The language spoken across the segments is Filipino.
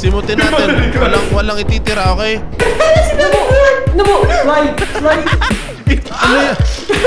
Simutin natin. Walang ititira, okay? Nubo! Slide! Ano yan?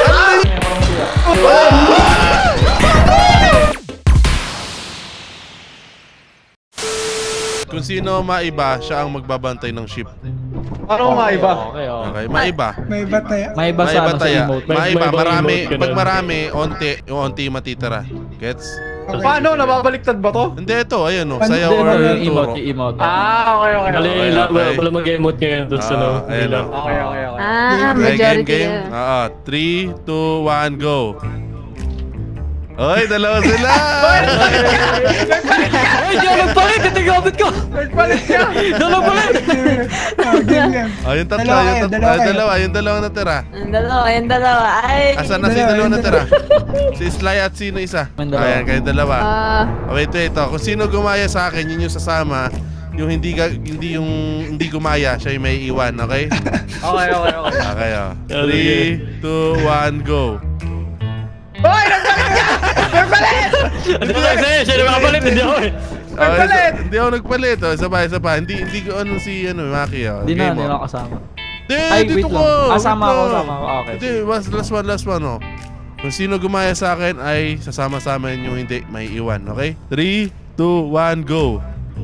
Kung sino maiba, siya ang magbabantay ng ship. Ano maiba? Okay, maiba. Maiba sa ano sa emote. Maiba, marami. Pag marami, yung onti matitira. Gets? Paano? Nababaliktad ba to? Hindi, ito. Ayun, no. Sayaw or Yung turo. emote. Okay. Wala mag-emote ngayon doon sa no. Ayun, no. Okay. Majority Game. 3, 2, 1, go. Oy, dalawa sila! Ay, di ako nagpalit! Ito yung gamit ko! Nagpalit ka! Dalawa palit! Yung tatlo, yung dalawa natira. Yung dalawa. Ay. Asan na si dalawa natira? Si Sly at sino isa? Ayan, kayong dalawa. Wait. Kung sino gumaya sa akin, yun yung sasama. Yung hindi gumaya, siya yung may iwan, okay? Okay. Okay, 3, 2, 1, go. Hoy! Nagpalit! Ano ba sa'yo? Siya na makapalit, hindi ako eh. Nagpalit! Hindi ako nagpalit. Isa pa. Hindi ko si Maki. Hindi na kasama. Hindi, dito ko. Sama ako. Okay. Hindi, last one, oh. Kung sino gumaya sa akin ay sasama-sama yung hindi may iwan, okay? 3, 2, 1, go.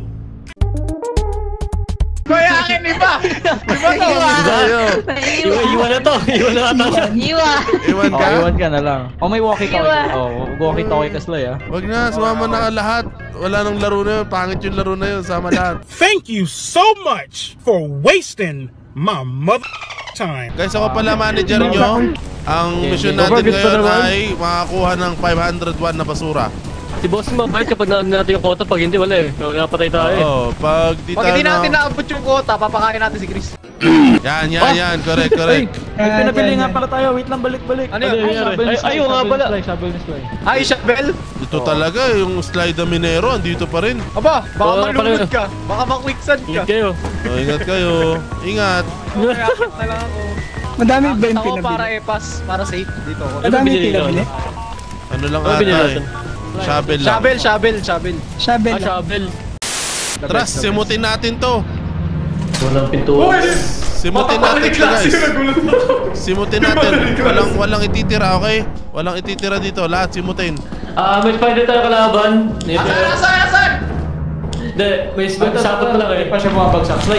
Kaya akin, iba to! Iwan na to! Iwan ka? Iwan ka na lang. May walkie-talkie. Walkie-talkie ka Sly, Wag na, sumama na lahat. Wala nang laro na yun. Pangit yung laro na yun. Sama lahat. Thank you so much for wasting my mother time. Guys, ako pala manager nyo. Ang mission natin ngayon ay makakuha ng 501 na basura. Si boss mabait kapag natin yung quota, pag hindi wala eh. Napatay tayo eh. Oo, pag hindi natin naabot yung quota, papakain natin si Chris. Yan. Correct. May pinabili nga pala tayo. Wait lang, balik. Ano yun? Ayaw nga pala. Shovel ni Sly. Ay, shovel? Ito talaga, yung slide na minero, andito pa rin. Aba, baka malulod ka. Baka maquicksand ka. Ingat kayo. Ingat kayo. Ingat. Kaya akit na lang ako. Madami ba yung Ako pinabili? para para safe dito ako. Madami yung pinabili? Ano lang Ano binili ata natin? Shovel lang. Shovel. Shovel. Shovel. Tara, simutin natin to. Walang pinto. Simutin natin to, guys. Simutin natin. Walang ititira, okay? Walang ititira dito. Lahat simutin. May spider tayo kalaban. Asan? Hindi, may spider sapot na lang eh. Pa siya bumabagsak. Sly,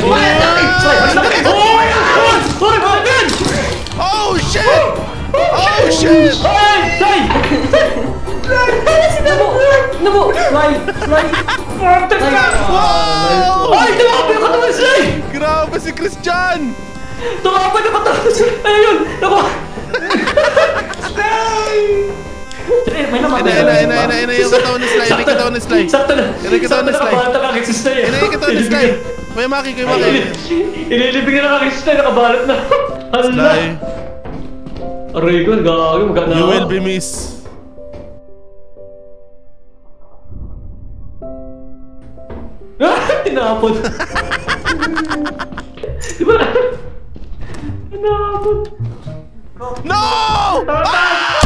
Oh, shit! Oh, shit! Nubo! Sly! Wow! Ay, tumapay ka naman Sly! Grabe si Christian! Tumapay ka naman Sly! Ayun! Naku! May naman. Ina yung katawan ni Sly. Ina yung katawan ni Sly. Sakto na! Ina yung katawan ni Sly. Nakabalata ka kay Sly eh. Ina yung katawan ni Sly. Kuya Maki. Inilibig na kay Sly. Nakabalat na. Hala! Sly, Aray ko, gagawin. Maganda you ako. will be missed. Tinapon. Diba? Tinapon. No! Ah!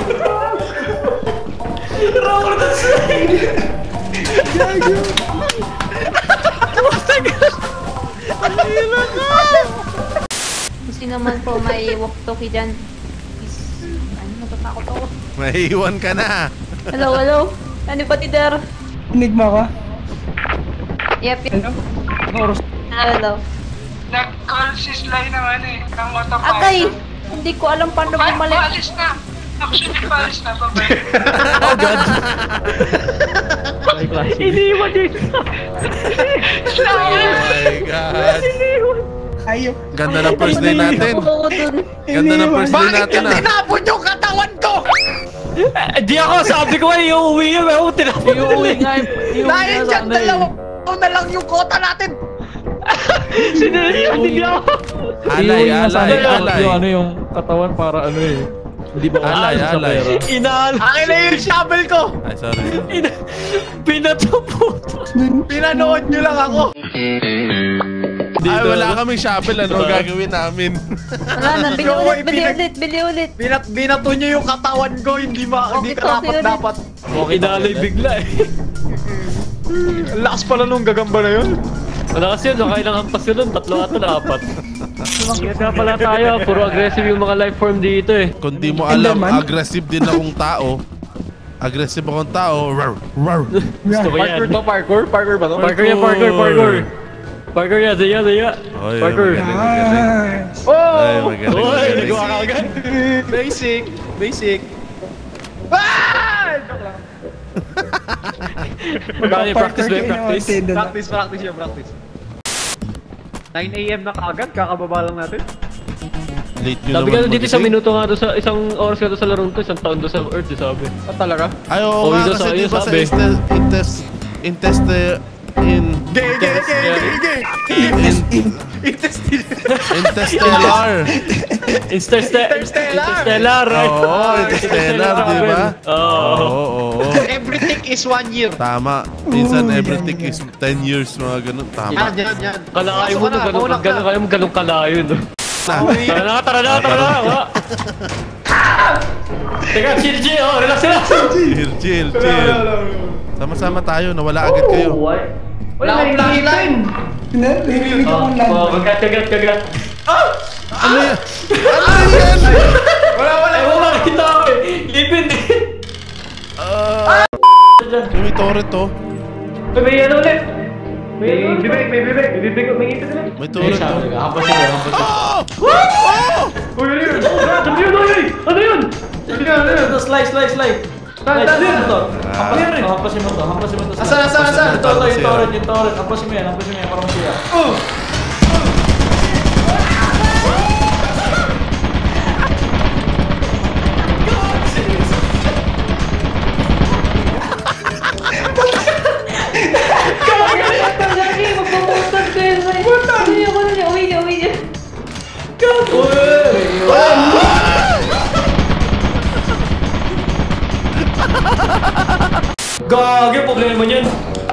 Roll the slide! Gusto naman po may walkie-talkie dyan. Ano, natatakot ako. Maiiwan ka na. Hello. Ano ba, Tider? Enigma ka? Yep. Hello. Nag-call si Sly naman eh, ng motopilot. Atay! Hindi ko alam paano bumalik. Paalis na! Actually, paalis na, babay. Oh God! Iniwan niya Oh my God. Ayaw. Ganda ng first day natin. Ganda ng first day natin ah. Tinapon yung katawan ko? Di ako, sabi ko ay iuwi yun. Ako tinapon. Iuwi nga. Dahil dyan, dalawa na lang yung kota natin. Hindi ako. Alay. Yung katawan para ano eh. Hindi ba Alay. Akin na yung shovel ko. Ay, sorry. Pinatapot. Pinanood nyo lang ako. Ay, wala kaming shovel. Ano gagawin namin? Wala na, bili ulit. Binato nyo yung katawan ko, hindi Okay, karapat dapat. Inalay bigla eh. Ang lakas pala nung gagamba na yun. Wala kasi yun, nakailang hampas yun nun. 3 ata na 4. Ingat nga pala tayo, puro aggressive yung mga life form dito eh. Kung di mo alam, aggressive din akong tao. Aggressive akong tao. Rar, rar. Gusto ko yan. Parkour ba? Parkour? Parkour ba to? Parkour yan, parkour. Parkour yan, Zaya. Oy, Parkour. magaling. Oh! Ay, magaling. Oy, magaling. nagawa ka agad. Basic. Basic. Ah! Joke lang. Practice ba yung practice? Practice yun, practice. 9 AM na kaagad, kakababa lang natin. Late nyo Sabi ka naman dito sa magising. minuto nga doon sa isang oras ka doon sa larong to, 1 taon doon sa Earth, sabi. Ah, talaga? Ay, oo Oh, nga, yun kasi sa- di yun ba sa sabi. Interstellar. Interstellar, right? Oo, Interstellar, di ba? Oo. Oo. Everything is 1 year. Tama. Minsan everything is 10 years, mga ganun. Tama. Yan. Kalakayo mo Pasok ka no, na, maulak ka. ganun kalayo, no? Tara na. Teka, chill, oh, relax. Chill. Sama-sama tayo, nawala agad kayo. Wala akong flashlight. Narinig akong land. Kagat. Ano yan? Ano yan? Wala. Ay, wala kita ako eh. Lipin eh. May turret to. May ano ulit. May bibig ulit. May turret to. Hampas yun. Oh! Uy, ano yun? Slide. Hampasin mo to. Asan? Yung torrent. Hampasin mo yan, para masira. Lagi, magpapustag kayo sa Uwi niya. Gagi, problema niyan.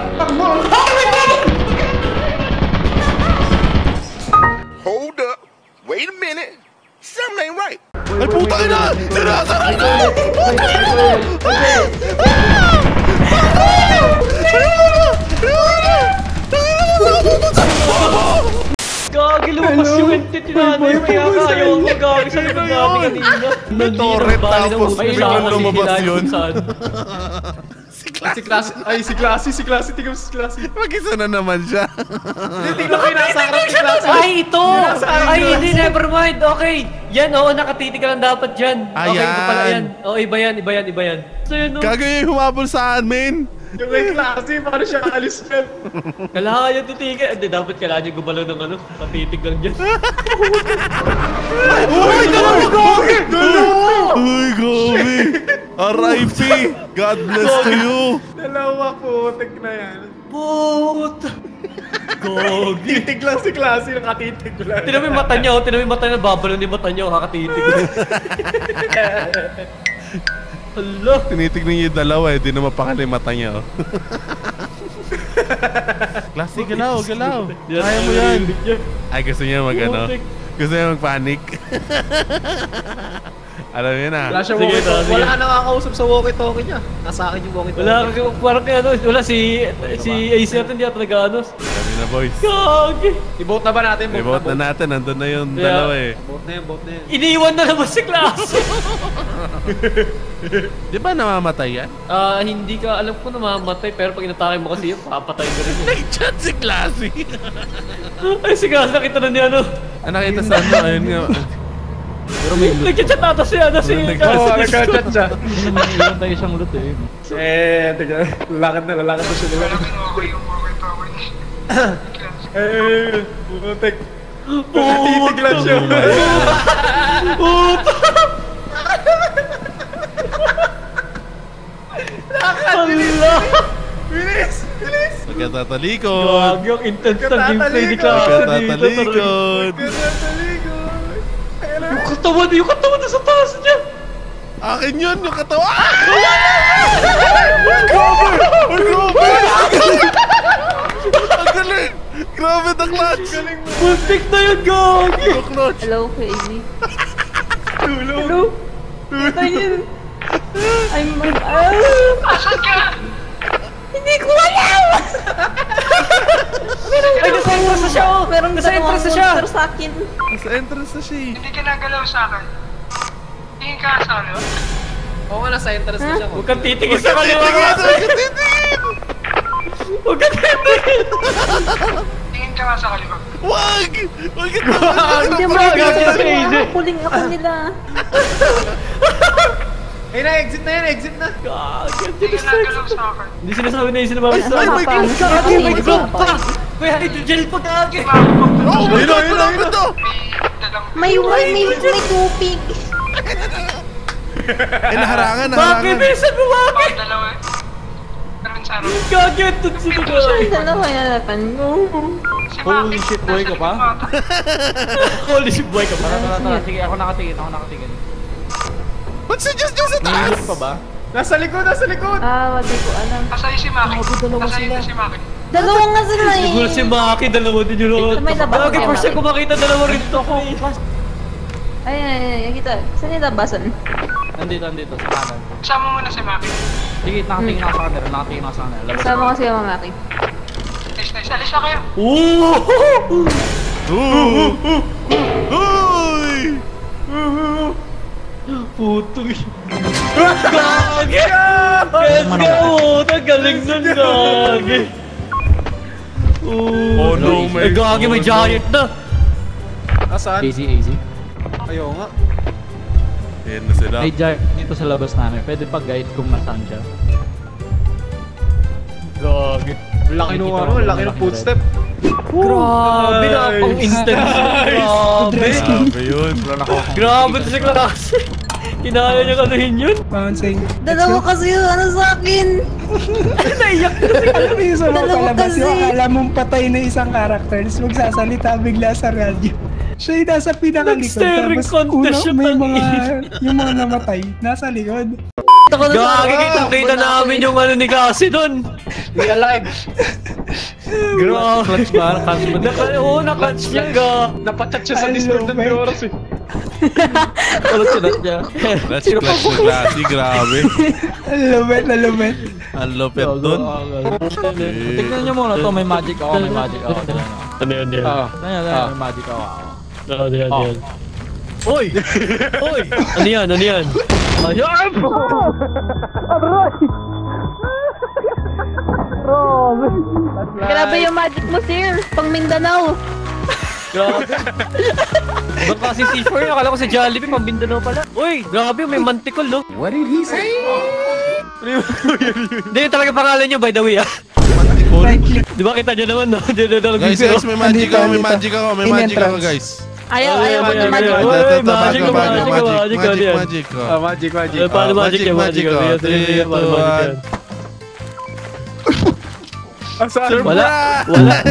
Hold up. Wait a minute. Something ain't right. Ay, puta na! Sinasara na! Gagi, lumabas yung entity natin. Kaya kayo ako gagi sa likod namin kanina. May turret tapos biglang lumabas yun. Si Classy. Tingnan mo si Classy. Mag-isa na naman siya. Tingnan ko yung nasa harap si Classy. Ay, ito! Ay, hindi, never mind. Okay. Yan, oo, nakatitig ka lang dapat dyan. Okay, ito pala yan. Oo, iba yan. So yun, no? Gagawin yung humabol sa amin. Yung kay Classy, paano siya kaalis yan? Kailangan yung titigan. Hindi, dapat kailangan yung gumalaw ng ano. Katitig lang dyan. Uy, Gobi! Uy, Gobi! R.I.P. God bless to you. Dalawa po, tek na yan. Puta! Gogi! Titig lang si Classy, nakatitig lang. Tinan mo yung mata niya, babalo yung mata niya, kakatitig. Hala! Tinitignan niyo yung dalawa eh, di na mapakala yung mata niya. Classy, galaw. Kaya mo yan. Ay, gusto niya gusto niya mag-panic. Alam niyo na. Wala siya Sige, walkie-talkie. sige. Wala ka nakakausap sa walkie-talkie niya. Nasa akin yung walkie-talkie. Parang kaya ano, wala si AC natin, hindi ata nag-anos. Kami na, boys. Gagi! I-vote na ba natin? I-vote na natin, nandun na yung dalawa eh. Vote na yan. Iniwan na naman si Classy! Di ba namamatay yan? Hindi ka, alam ko namamatay, pero pag inatake mo kasi yun, papatay ka rin yun. Nag-chat si Classy. Ay, si Classy, nakita na niya ano. Nakita sa ano, ayun nga. Pero may loot. Nag-chat ata siya, si Oo, Classy. nagka-chat siya. Ilan tayo isang loot eh. Teka. Lalakad na siya nila. Putek. Nakatitig lang siya. Puta! Hala! Bilis! Pagkatatalikod. Gagi, ang intense ng gameplay ni Classy dito. Pagkatatalikod. Yung katawan na sa taas niya! Akin yun, yung katawan. Ang galing! Grabe na clutch! Muntik na yun, Gagi! Clutch! Hello, Crazy. Tulong! I'm Hindi ko alam! Ay, nasa entrance na siya, oh! Nasa entrance na siya! Pero sa akin. Nasa entrance na siya. Hindi ka nagalaw sa akin. Tingin ka sa akin. Oo nga, nasa entrance na siya. Huwag kang titigil Huwag sa kaliwa! Huwag kang titigil! Tingin ka nga sa kaliwa. Wag! Wag ka Hindi mo gagawin. Kuling ako nila. Ayun na, exit na yan, exit na. Hindi ka nagalaw sa akin. Hindi sinasabi na yung sinabawi sa Ano akin. pa? May glove pa! May hydrogel pa kage! Oh my God! Malapit to! May tubig. Naharangan. Bakit? Bisa bumaki! Dalawa eh. Karoon sa araw. Kage, ito sino ka? Ang dalawa hanapan mo. Si Maki. Holy shit, boy ka pa? Holy shit, boy ka pa. Tara. Sige, ako nakatingin. Ba't si Diyos sa taas? Nahihilip pa ba? Nasa likod, nasa likod. Hindi ko alam. Nasa'yo si Maki. Nasa'yo na si Maki. Dalawa nga sila eh. Siguro si Maki, dalawa din yung Sa may labas Kage, niya, first time Maki. ko makita dalawa rin to ko. Ay, kita. Saan yung labasan? Nandito, sa kanan. Kasama mo na si Maki. Sige, nakatingin ako sa kanila. Labas Kasama ko si Mama Maki. Nice. Alis na kayo. Uy! Putong Gage! Let's go! Nagaling nun, Gage! Oh no, Ay, Gage, may giant na! Nasaan? Easy. Ayaw nga. Ayan na sila. May giant dito sa labas namin. Pwede pa-guide kung nasaan siya. Gage! Laki nung laki ng footstep. Grabe na pang instant! Grabe! Grabe yun. Grabe to si klase! Kinaya niya kanuhin yun? Bouncing. Dalawa kasi yun, sa akin. Naiyak na si Alam mo yung sa mga Dalawa palabas kasi. yung akala mong patay na isang character tapos magsasalita bigla sa radyo. Siya yung nasa pinakalikod Nag-staring tapos contest siya, may tangin. yung mga namatay nasa likod. Gage, kita namin yung ano ni Kasi dun! Be alive. Grabe! Clutch ba? Clutch ba? Oo, nakatch niya, ga! Napachat siya sa Discord ng oras eh. Clutch niya. Let's flex na klase. Grabe. Ang lupit. Ang lupit dun. Tignan nyo muna to. May magic ako. Ano yan? May magic ako. Ano yan? Oy! Ano yan? Ayan! Grabe yung magic mo, sir. Pang Mindanao. Grabe! Baka si C4, akala ko si Jollibee, pang Mindanao pala. Uy! Grabe, may mantikol, no? What did he say? Hindi, yung talaga pangalan nyo, by the way, ah. Mantikol. Di ba kita nyo naman, no? Guys, may magic ako, guys. Ayaw mo ng magic. Magic. Paano magic yan? Wala!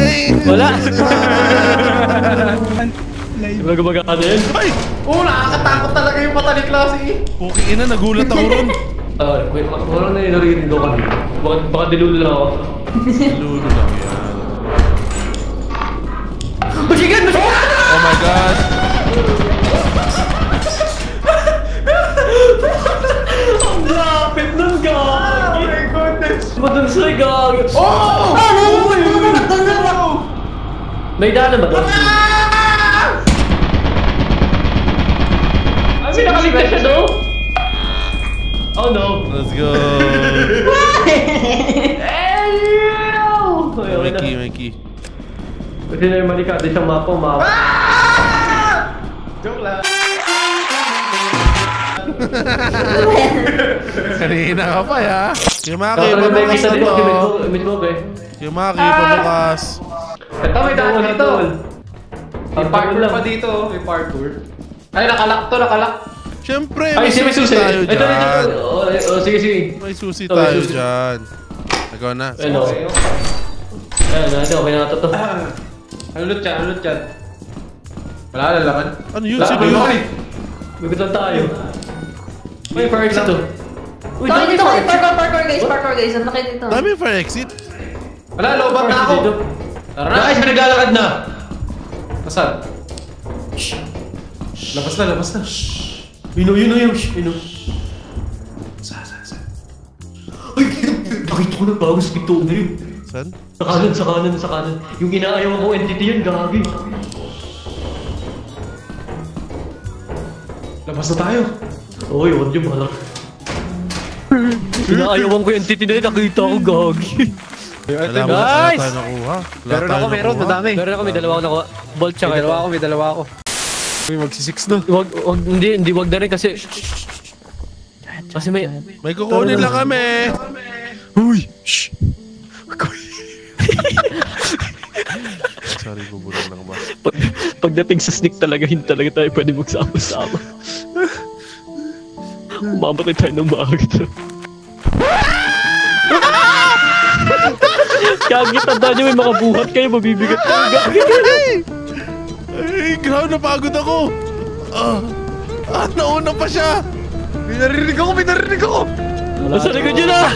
Wala gumagana yun? Oo, nakakatakot talaga yung mata ni klase eh. Okay, ina, nagulat ako ron. Wait, wala na yung narinig ko kanina. Baka dilulo lang ako. Lulo lang yan. Mashigan! Oh my God. Ang lapit nun, gagi! Oh my goodness. Madunsay, gagi! Oh! May daanan ba doon? Ay, may nakaligtas siya doon! Oh no! Let's go. May key. Kasi na yung malikati siyang mapa, Joke lang. Kanina ka pa, ya. Kimaki, Talaga may pabukas kita na dito, to. Midmob eh. Kimaki, pabukas. Ito, may daan dito. May parkour lang. pa dito. May parkour. Ay, nakalak. Siyempre, Ay, may may susi susi! tayo Ito, dyan. sige. May susi Ito, may tayo susi. dyan. Ikaw na. Ano? Ayan, okay na ito to. Halulot yan. Wala na laman. Ano yun? Wala, Sino may yun? mga Bigutan tayo. May fire exit to. Uy, Dito, dami fire exit. parkour guys. Ang laki dito. Dami yung fire exit. Wala, lobat na ako. Dito. Tara na. Guys, may naglalakad na. Nasaan? Labas na. Ino. Saan? Nakita ko na bago sa pinto na yun. Saan? Sa kanan. Yung inaayaw ko entity yun, gagi. Labas na tayo. Oy, huwag niyo malak. Inaayawan ko yung entity na yun, nakita ko, gagi. Guys! Wala tayo nakuha. Meron, madami. Meron ako, may dalawa ako nakuha. Bolt siya kayo. May dalawa ako. Uy, magsi-6 na. Hindi, wag na rin kasi... Kasi may kukunin lang kami. Uy! Shh! Sorry, bubulang lang ba? Pagdating sa sneak talaga, hindi talaga tayo pwede magsama-sama. Umamatay tayo ng maaga. Kagi, tandaan nyo, may mga buhat kayo, mabibigat kayo. Ay, grabe, napagod ako. Nauna pa siya. May narinig ako! Nasa likod yun ah!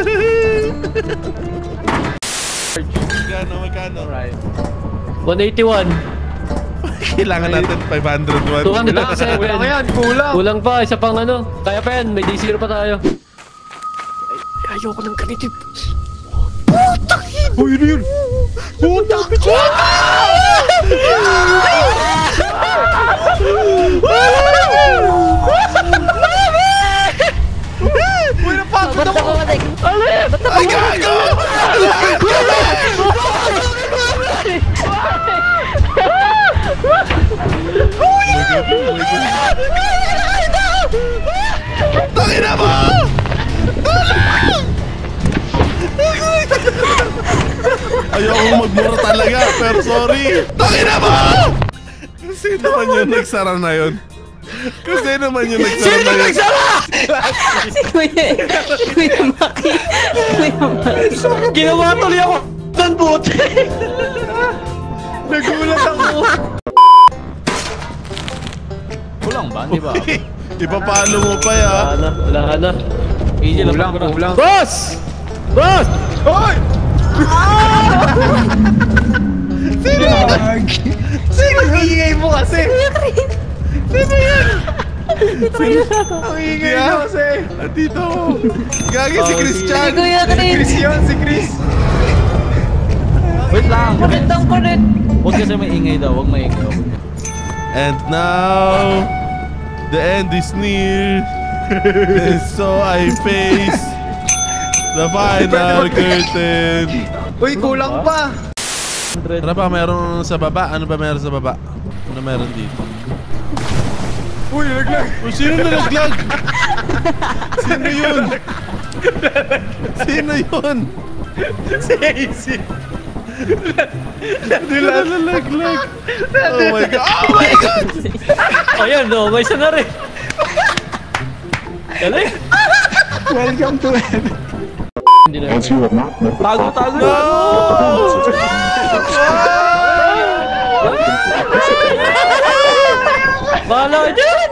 Magkano? 181. Kailangan natin 501. 207. Kulang pa, isa pang ano. Kaya pa yan, may D0 pa tayo. Ayoko ng ganito. Uy, yun! Putak! Uy, napagod ako! Ay, gago! Tangina mo! Ayoko magmura talaga, pero sorry. Tangina mo! Kasi naman yung nagsara na yun. Kasi naman yung nagsara na yun. Si Kuya Maki. Ginawa tuloy ako ng bote. Nagulat ako! Kulang ba? Di ba? Ipapalo mo pa ya. Wala na. Easy lang. Kulang. Boss! Hoy! Sino hingay mo kasi? Ang hingay mo kasi. Dito. Gagi si Christian. Kuya Si Chris. Wait lang. Magandang kulit. Huwag kasi maingay daw. Huwag maingay. And now, the end is near. And so I face the final curtain. Uy, kulang pa! Ano ba meron sa baba? Ano ba meron sa baba? Ano meron dito? Uy, nalaglag! Oh, sino nalaglag? Sino yun? Sino yun? Si AC! Nalaglag! Oh my God! Oh my God! Ayan, no, may isa na rin. Galing. Welcome to heaven. Tago! No! Bahala ka dyan!